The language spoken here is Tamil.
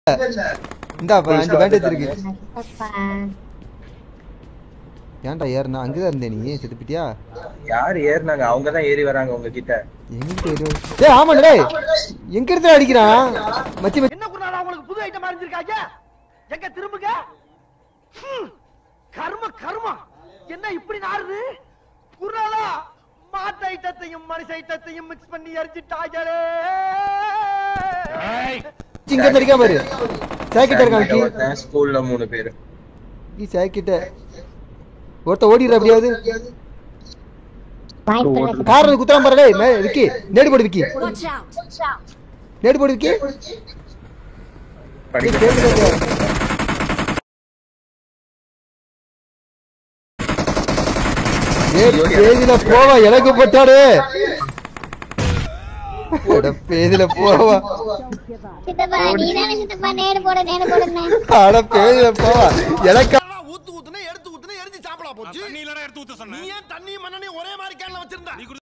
இந்தா 5 பேண்டேஜ் இருக்கு. ஏன்டா ஏறனா? அங்கதான் இருந்தே நீ செத்துப்பிட்டியா? யார் ஏறினாங்க? அவங்க தான் ஏறி வராங்க உங்ககிட்ட. எங்க ஏறி? டேய் ஆமாடா டேய். எங்க இருந்து அடிக்குறான்? மச்சி என்ன குறடா உங்களுக்கு புது ஐட்டம் அறிஞ்சிருக்காங்க? எங்க திரும்புங்க. கர்ம என்ன இப்படி நாறுது? குறடா மாட்டு ஐட்டத்தையும் மனுஷ ஐட்டத்தையும் மிக்ஸ் பண்ணி எரிஞ்சிட்டாங்களே. இங்க தெரியா பாரு. சாக்கிட்ட இருக்கான். ஸ்கூல்ல 3 பேர். நீ சாக்கிட்ட ஒருத்த ஓடிற அப்படியாவது காரணம் குத்துறான் பாரு. டேய் விக்கி நேடு போடு விக்கி. நேடு போடு விக்கி. பேதில போவா எனக்கு போட்டாடு. பேதில போவா எனக்கு ஊத்துனா எடுத்து ஊத்துனா எரிஞ்சு சாப்பிடலாம் போச்சு. நீ ஏன் தண்ணி மண்ணெண்ணெய் ஒரே மாதிரி கேன்ல வச்சிருந்தா?